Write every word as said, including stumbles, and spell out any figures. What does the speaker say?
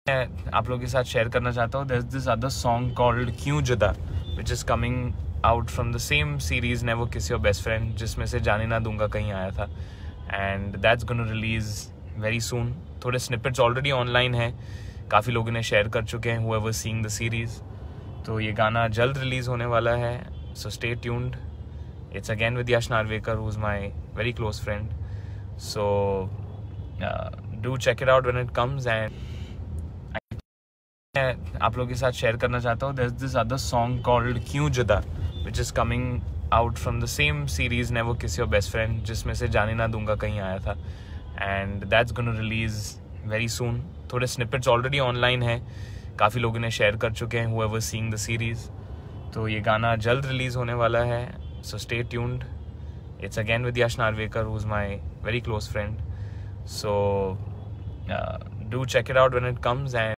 मैं आप लोगों के साथ शेयर करना चाहता हूँ. There's this other song called क्यों जुदा which is coming out from the same series Never Kiss Your Best Friend, जिसमें से जाने ना दूंगा कहीं आया था. And that's gonna release very soon. थोड़े snippets already online हैं, काफ़ी लोगों ने शेयर कर चुके हैं, whoever seeing the series. तो ये गाना जल्द रिलीज़ होने वाला है, so stay tuned. It's again with Yash Narvekar, who's my very close friend. So uh, do check it out when it comes. And मैं आप लोगों के साथ शेयर करना चाहता हूँ. There's this other song called क्यों जुदा which is coming out from the same series Never Kiss Your Best Friend, जिसमें से जाने ना दूंगा कहीं आया था. And that's gonna release very soon. थोड़े snippets already online हैं, काफ़ी लोगों ने शेयर कर चुके हैं, whoever seeing the series. तो ये गाना जल्द रिलीज़ होने वाला है, so stay tuned. It's again with Yash Narvekar, who's my very close friend. So uh, do check it out when it comes. And